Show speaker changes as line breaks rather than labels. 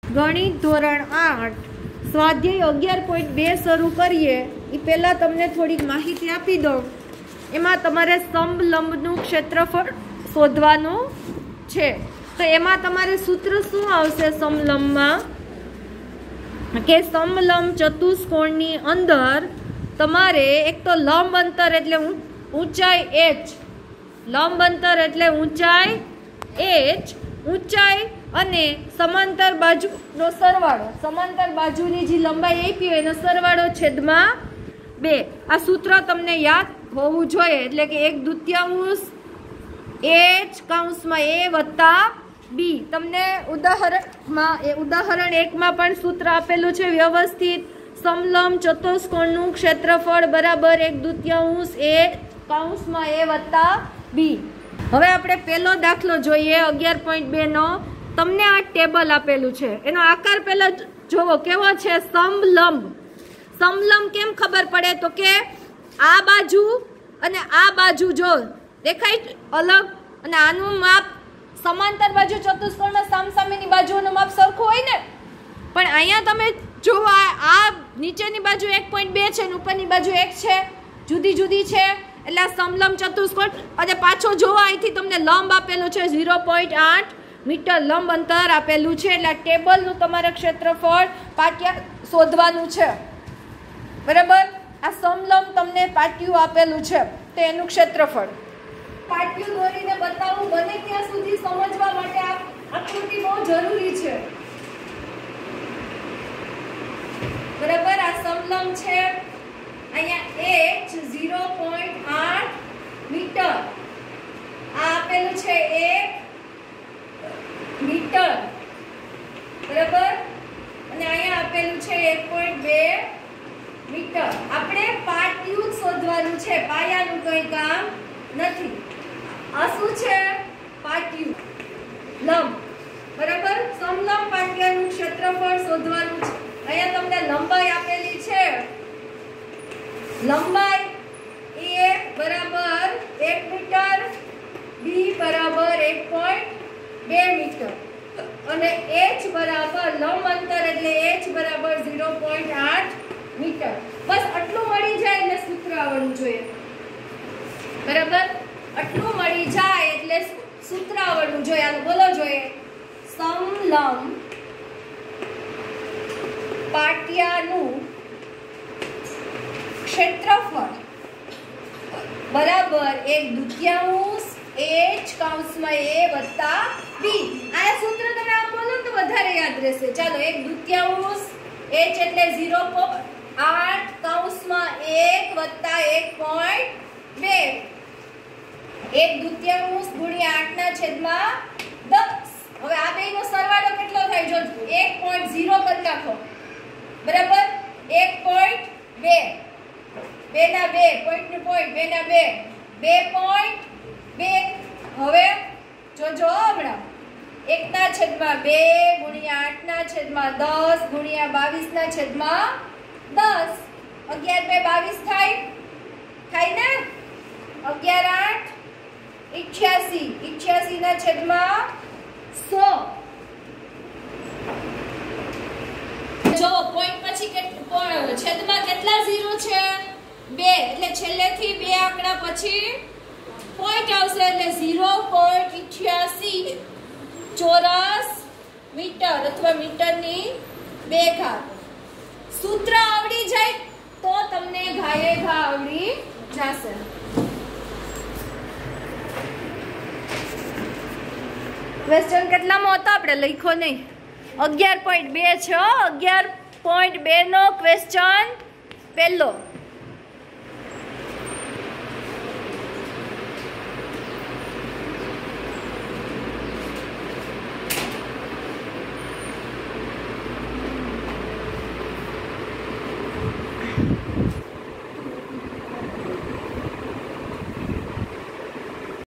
ગણિત ધોરણ 8 સ્વાધ્યાય 11.2 શરૂ કરીએ એ પહેલાં તમને થોડીક માહિતી આપી દઉં. એમાં તમારે સ્તંભ લંબનું ક્ષેત્રફળ શોધવાનું છે. તો એમાં તમારે સૂત્ર શું આવશે સમલંબમાં કે સમલંબ ચતુષ્કોણની અંદર તમારે એક તો લંબ અંતર એટલે ઊંચાઈ h, લંબ અંતર એટલે ઊંચાઈ h, ઊંચાઈ અને સમાંતર બાજુનો સરવાળો, સમાંતર બાજુની જે લંબાઈ આપી હોય એનો સરવાળો છેદમાં 2. આ સૂત્ર તમને યાદ હોવું જોઈએ. એટલે કે 1/2 h કૌંસમાં a વત્તા b. તમને ઉદાહરણ 1 માં પણ સૂત્ર આપેલું છે વ્યવસ્થિત. સમલંબ ચતુષ્કોણનું ક્ષેત્રફળ બરાબર 1/2 a કૌંસમાં a વત્તા b. હવે આપણે પહેલો દાખલો જોઈએ 11.2 નો. તમને આ ટેબલ આપેલું છે, એનો આકાર પહેલા જોવો કેવો છે. સમલંબ. સમલંબ કેમ ખબર પડે તો કે આ બાજુ અને આ બાજુ જો દેખાય અલગ, અને આનું માપ સમાંતર બાજુ ચતુષ્કોણમાં સામસામેની બાજુનું માપ સરખું હોય ને, પણ અહીંયા તમે જોવો આ નીચેની બાજુ 1.2 છે અને ઉપરની બાજુ 1 છે, જુદી જુદી છે. એટલે આ સમલંબ ચતુષ્કોણ. અને પાછો જોવા અહીંથી તમને લંબ આપેલું છે 0.8 મીટર લંબ અંતર આપેલું છે. એટલે આ ટેબલનું તમારે ક્ષેત્રફળ પાટિયા શોધવાનું છે, બરાબર. આ સમલંબ તમને પાટિયું આપેલું છે તો એનું ક્ષેત્રફળ પાટિયું દોરીને બતાવવું બને ત્યાં સુધી સમજવા માટે આ આકૃતિ બહુ જરૂરી છે, બરાબર. આ સમલંબ છે, અહીંયા h 0.8 મીટર, આ આપેલું છે 1 મીટર, બરાબર. અને અહીંયા આપેલું છે 1.2 મીટર. આપણે પાટિયું શોધવાનું છે, પાયાનું કંઈ કામ નથી. આ શું છે? પાટિયું, લંબ, બરાબર. સમલંબ પાટિયાનું ક્ષેત્રફળ શોધવાનું છે. અહીંયા તમને લંબાઈ આપેલી છે. લંબાઈ a બરાબર 1 મીટર, b બરાબર 1.2 મીટર અને h બરાબર લંબ અંતર એટલે h બરાબર 0.8 મીટર. બસ આટલું મળી જાય એટલે સૂત્ર આવડવું જોઈએ, બરાબર. આટલું મળી જાય એટલે સૂત્ર આવડવું જોઈએ. આનું બોલો જોઈએ. સમલંબ પાટિયાનું ક્ષેત્રફળ બરાબર 1/2 h કૌંસમાં a વત્તા b. આ સૂત્ર તમે આમ બોલો તો વધારે યાદ રહેશે. ચાલો 1/2 h એટલે 0.8 કૌંસમાં 1 વત્તા 1.2. 1/2 ગુણ્યા 8 ના છેદમાં 10. હવે આ બેનો સરવાળો કેટલો થાય જોજો. 1.0 કરી નાખો, બરાબર. 1.2 2 ના 2 પોઈન્ટ નું પોઈન્ટ 2 ના 2 2.2. હવે જોજો હમણાં 1 ના છેદમાં 2 ગુણ્યા 8 ના છેદમાં 10 ગુણ્યા 22 ના છેદમાં 10. 11 2 22 થાય ને. 11 8 88 88 ના છેદમાં 100. જો પોઈન્ટ પછી છેદમાં કેટલા 0 છે? 2. એટલે છેલ્લેથી 2 આંકડા પછી પોઈન્ટ આવશે એટલે 0.88 ચોરસ મીટર અથવા મીટરની 2 ઘાત. સૂત્ર આવડી જાય તો તમને ઘાયે ઘા આવડી જશે. ક્વેશ્ચન કેટલામાં હતો આપણે લખ્યો નહીં. 11.2 છે. 11.2 નો ક્વેશ્ચન પહેલો.